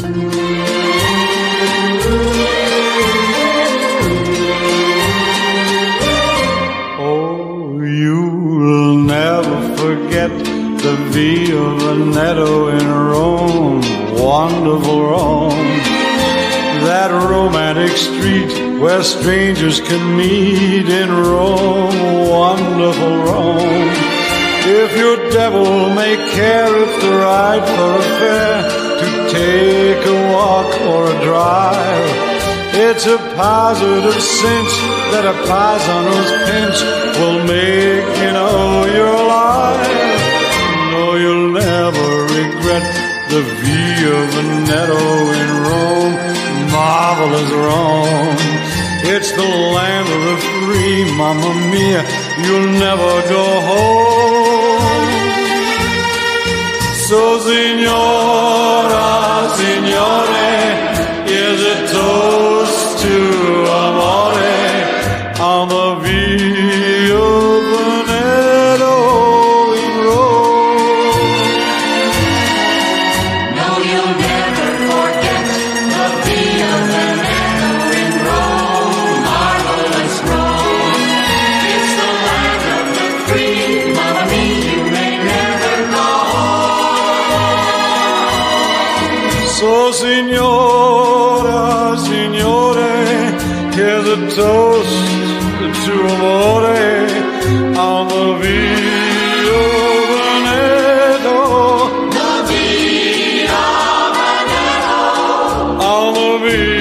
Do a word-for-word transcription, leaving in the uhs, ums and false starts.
Oh, you'll never forget the Via Veneto in Rome, wonderful Rome. That romantic street where strangers can meet in Rome, wonderful Rome. If your devil may care, it's the ride for a fare to take a walk or a drive. It's a positive cinch that a paesano's pinch will make you know you're alive. No, you'll never regret the Via Veneto in Rome, marvelous Rome. It's the land of the free, mamma mia, you'll never go home. So, Signora, Signore, here's a toast to Amore on the Via Veneto in Rome. No, you'll never forget the Via Veneto in Rome, marvelous Rome. It's the land of the free, mamma mia, you may never go home. So, Signora, Signore, here's a toast to Amore on the Via Veneto. The Via Veneto. On the Via